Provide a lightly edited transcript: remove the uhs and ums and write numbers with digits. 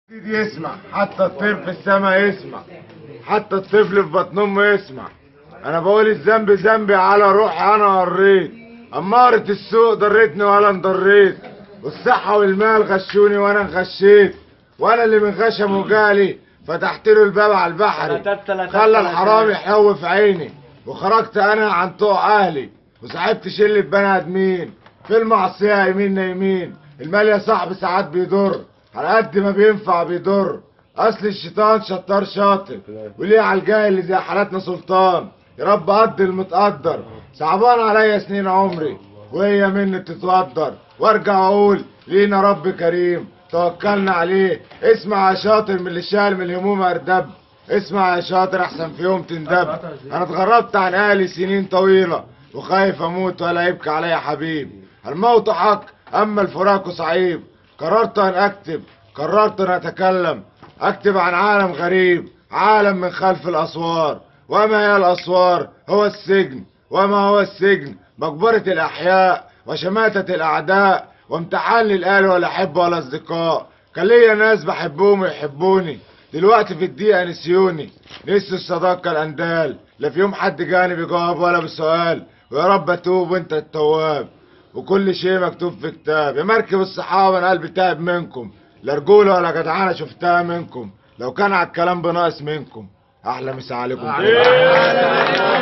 يسمع، حتى الطير في السماء يسمع، حتى الطفل في بطن امه يسمع. انا بقول الذنب ذنبي على روحي، انا قريت امارة السوق ضرتني ولا انضريت، والصحة والمال غشوني وانا انغشيت، وانا اللي من غشم جالي فتحت له الباب على البحر، خلى الحرام يحوف عيني، وخرجت انا عن طوق اهلي، وصاحبت شلة بني ادمين في المعصية يمين يمين. المال يا صاحبي ساعات بيضر، على قد ما بينفع بيضر، اصل الشيطان شطار شاطر، وليه على الجاهل اللي زي حالاتنا سلطان. يا رب قد المتقدر، صعبان عليا سنين عمري وهي مني بتتقدر، وارجع اقول لينا رب كريم توكلنا عليه. اسمع يا شاطر من اللي شال من الهموم اردب، اسمع يا شاطر احسن في يوم تندب. انا اتغربت عن اهلي سنين طويله، وخايف اموت ولا يبكي عليا حبيب. الموت حق اما الفراق صعيب. قررت ان اكتب، قررت ان اتكلم، اكتب عن عالم غريب، عالم من خلف الاسوار. وما هي الاسوار؟ هو السجن. وما هو السجن؟ مقبرة الاحياء وشماتة الاعداء، وامتحان للاهل ولا احب ولا اصدقاء. كان ليا ناس بحبهم ويحبوني، دلوقتي في الدقيقة نسيوني، نسوا الصداقة الاندال. لا في يوم حد جاني بجواب ولا بسؤال، ويا رب اتوب وانت التواب. وكل شيء مكتوب في كتاب. يا مركب الصحابة انا قلبي تعب منكم، لا رجولة ولا جدعانة شفتها منكم، لو كان على الكلام بناقص منكم. احلى مسا عليكم.